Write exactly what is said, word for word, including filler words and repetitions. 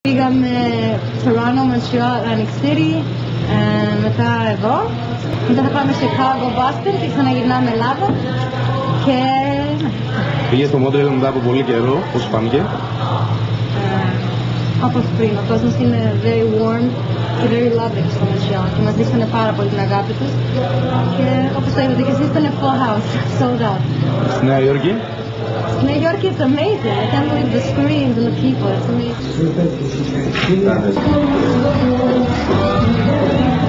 Πήγαμε Toronto, Montreal, Atlantic City, ε, μετά εδώ. Μετά θα πάμε Chicago, Boston και ξαναγυρνάμε Ελλάδα. Και... Πήγες στο Montreal μετά από πολύ καιρό, πώς φάνηκε? Ε, όπως πριν, ο κόσμος είναι very warm και very loving στο Montreal και μας δείξανε πάρα πολύ την αγάπη τους. Και όπως το είπατε και εσείς, ήταν full house, sold out. Στη Νέα Υόρκη? Στη Νέα Υόρκη, it's amazing. I can't believe the screens and the people. It's amazing.